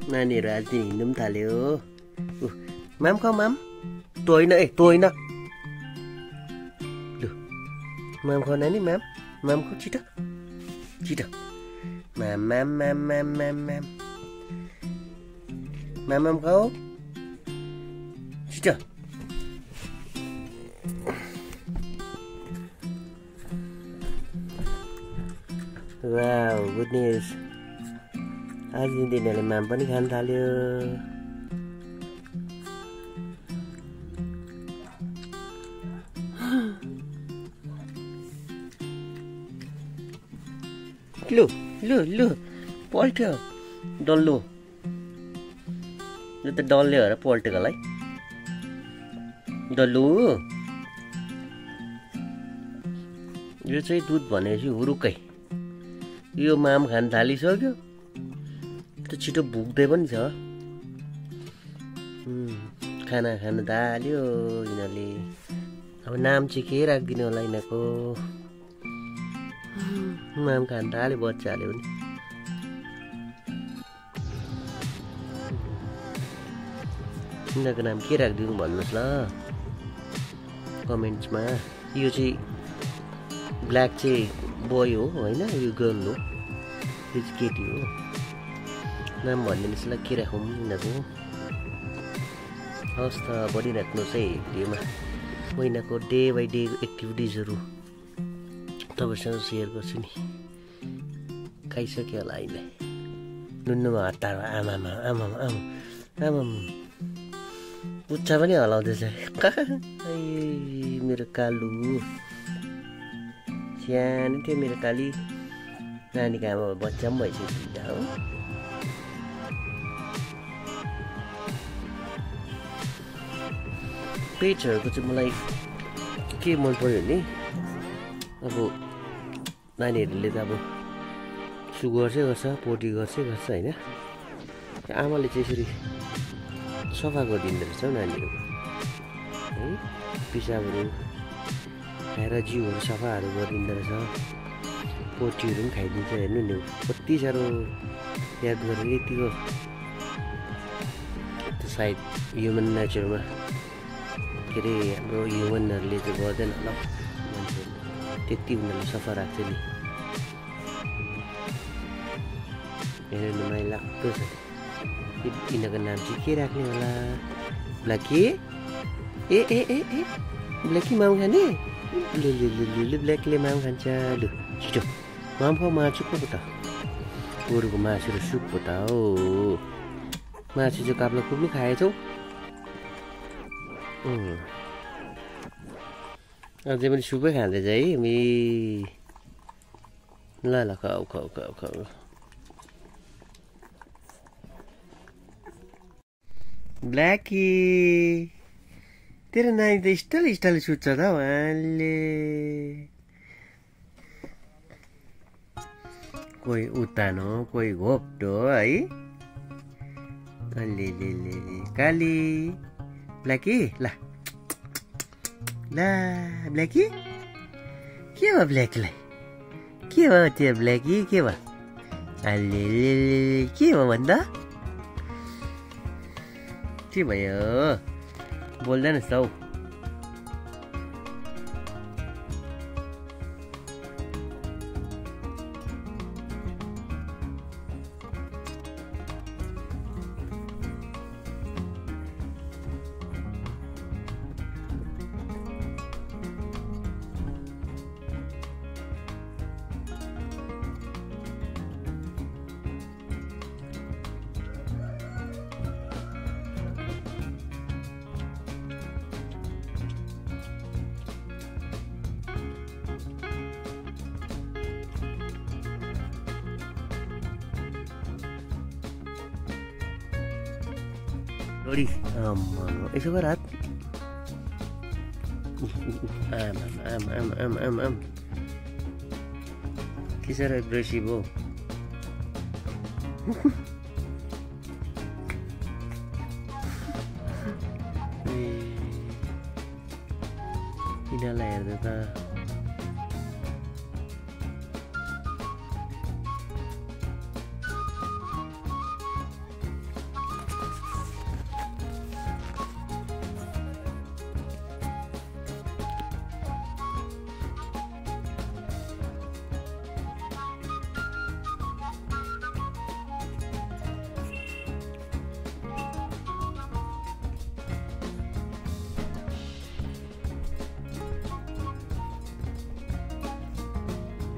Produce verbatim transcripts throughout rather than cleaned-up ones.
नानीहरू आज हिँड्नु पनि थाल्यो। माम खाऊ माम। तोइन ए तोइन। लु माम खाऊ नानी माम। माम खाऊ छिटो छिटो। माम माम माम माम माम माम माम माम खाऊ छिटो। Wow good news. आज दिदीहरूले माम पनि खान थाल्यो। लु लु लु पल्ट्यो डल्लो। यो त डल्ले भएर पल्टेको होला है डल्लो। यो चाहिँ दुध भनेपछि हुरुकै यो माम खान थालिसक्यो। त छिटो भुक्दै पनि छ। खाना खान थाल्यो यिनीहरूले। अब नाम चाहिँ के राखिदिनु होला यिनीहरूको। माम खान थाल्यो बच्चाहरूले पनि। यिनीहरूको नाम के राखिदिनु भन्नुहोस् ल कमेन्ट्समा। यो चाहिँ ब्ल्याक चाहिँ बोय हो होइन, यो गर्ल हो, यो चाहिँ केटी हो। नाम भनिदिनुहोस् ल के राखौँ यिनीहरूको। हवस् त बढिराख्नुहोस् है भिडियोमा। म यिनीहरूको डे बाई डे एक्टिभिटिजहरू तपाईँसँग सेयर गर्छु नि। खाइसक्यो होला अहिले। नुन्नुमा हतार आमामा आमामा आमा आमामा पुच्छा पनि हलाउँदैछ। मेरो कालु सानो थियो मेरो काली। नानीको आमा बच्चा पनि भइसक्यो हो। पेट्सहरूको चाहिँ मलाई के मन पर्यो भने अब नानीहरूले त अब सु गर्छै गर्छ, पोटी गर्छै गर्छ होइन। आमाले चाहिँ यसरी सफा गरिदिँदो रहेछ हौ नानीहरू है। पिसाबहरू खाएर जिउहरू सफाहरू गरिदिँदो रहेछ। पोटीहरू पनि खाइदिन्छ हेर्नु नि। कति साह्रो याद गरेर यतिको त्यो सायद ह्युमन नेचरमा के अरे हाम्रो ह्युमनहरूले चाहिँ गर्दैन होला मान्छेहरूले। त्यति उनीहरूले सफा राख्छ नि। हेर्नु माइ लाग्दो छ। यिनीहरूको नाम चाहिँ के राख्ने होला। ब्ल्याकी ए ए ए ए ब्ल्याकी माम खाने। लु लु लु लु लु ब्ल्याकले माम खान्छ। लु छिटो माम खाऊ। मासु पो त गोरुको मासु र सुप पो त हो। मासु चाहिँ काप्लो कुप्लो खाएछौ। अझै पनि सुपै खाँदैछ है मी। ल ल खाऊ खाऊ खाऊ खाऊ। ब्ल्याकी तेरो नानी त स्टाइल स्टाइल सुत्छ त उहाँले। कोही उतानो कोही घोप्टो है। अलि काली ब्ल्याकी ल ला ब्ल्याकी के भयो ब्ल्याकीलाई। के भयो त्यो ब्ल्याकी के भयो। अलि के भयो भन्दा के भयो बोल्दैन हौ। Sorry, um, isa barat. Am, am, am, am, am, am. Kisar agresivo. Tidak lah ya, tata.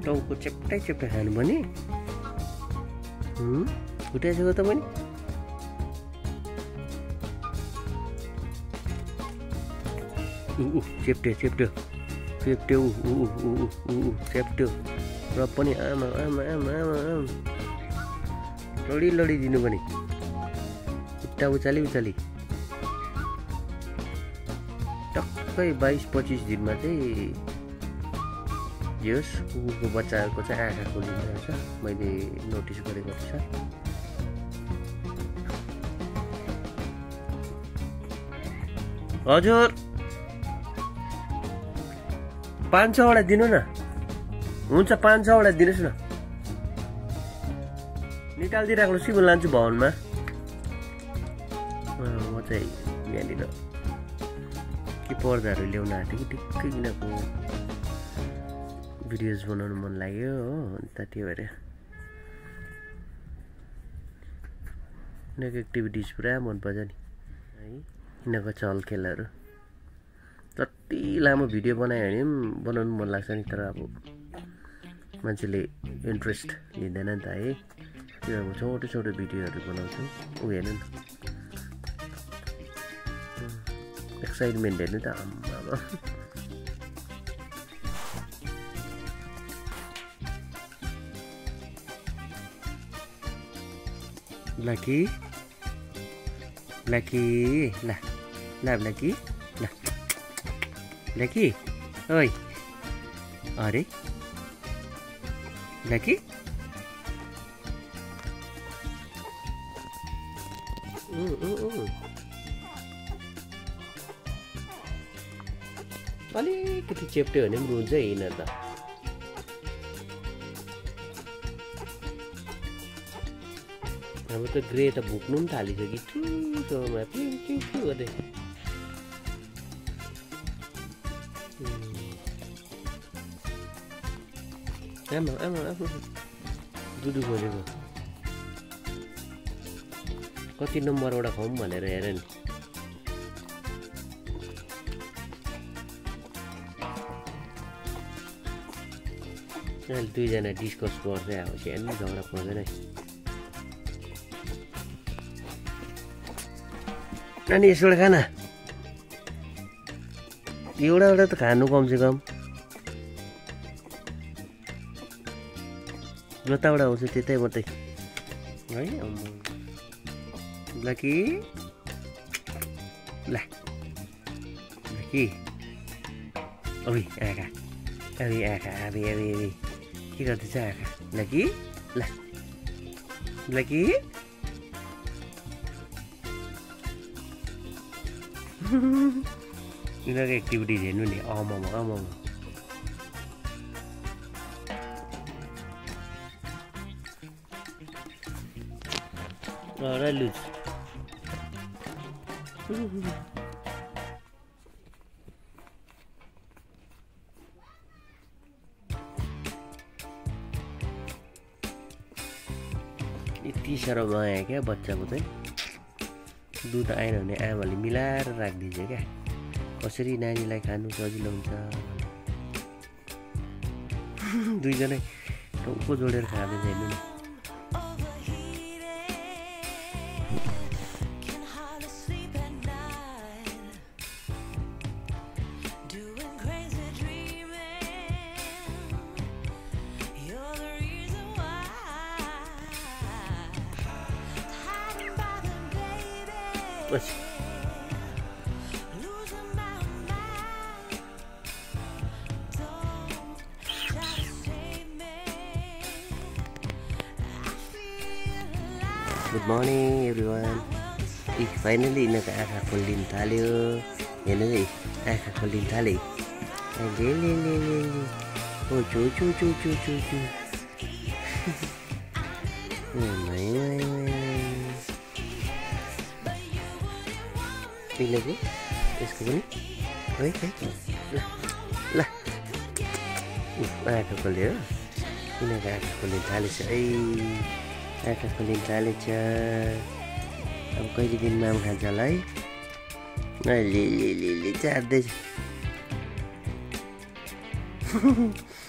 टाउको चेप्टै चेप्टै खानु पनि उठाइसक्यो त पनि चेप्ट्यो चेप्ट्यो चेप्ट्यो चेप्ट्यो र पनि आमा आमा आमा आमा आमा लडी लडी दिनु पनि उता उचाली उचाली टक्कै बाइस पच्चिस दिनमा चाहिँ यस कुकुरको बच्चाहरूको चाहिँ आँखा खोलिँदो रहेछ मैले नोटिस गरेको छ हजुर पाँच छवटा दिनु न हुन्छ पाँच छवटा दिनुहोस् न निकालिदिइराख्नुहोस् कि म लान्छु भवनमा म चाहिँ यहाँनिर के पर्दाहरू ल्याउन आँटेँ कि ठिक्कै किनको भिडियोज बनाउनु मन लाग्यो हो अन्त त्यो भएर यिनीहरूको एक्टिभिटिज पुरा मनपर्छ नि है यिनीहरूको चलखेलहरू जति लामो भिडियो बनायो भने पनि बनाउनु मन लाग्छ नि तर अब मान्छेले इन्ट्रेस्ट लिँदैन नि त है त्यो अब छोटो छोटो भिडियोहरू बनाउँछु ऊ हेर्नु न एक्साइटमेन्ट हेर्नु त आम्मामा ब्ल्याकी ब्ल्याकी ला ला ब्ल्याकी ला ब्ल्याकी ओइ अरे ब्ल्याकी अलिकति चेप्ट्यो भने पनि रुन्छ हिँड त अब त ग्रे त भुक्नु पनि थालिसक्यो ठुलोमा पिउ पिउ पिउ गर्दै आमा आमा आमा दुधु खोजेको कति नम्बरबाट खुवाउँ भनेर हेर नि अहिले दुईजना डिस्कस गर्दै अब सानो झगडा पर्दैन नानी यसबाट खाना एउटा एउटा त खानु कमसे कम जताबाट आउँछ त्यतै मात्रै है ब्ल्याकी ला ब्ल्याकी अबि आँखा अबि आँखा अबि अबि अबि के गर्दैछ आँखा ब्ल्याकी ला ब्ल्याकी यिनीहरूको एक्टिभिटिज हेर्नु नि आमामा आमामा र लुज यति साह्रो माया क्या बच्चाको चाहिँ दुध आएन भने आमाले मिलाएर राखिदिन्छ क्या कसरी नानीलाई खानु सजिलो हुन्छ दुईजनै टाउको जोडेर खाँदैछ हेर्नु नि गुड मर्निङ एभ्रिवान ए फाइनली यिनीहरूको आँखा खोलिदिनु थाल्यो हेर्नु है आँखा खोलिदिनु थाल्यो ले ले ले ले ओ चु चु चु चु चु चु यिनीहरूको यसको पनि है है ल ल आँखा खोल्यो यिनीहरूको आँखा खोलिदिनु थालेछ है आँखा खोलिनु थालेछ अब कहिले दिन माम खान्छ होला है ले ले ले ले चार्दैछ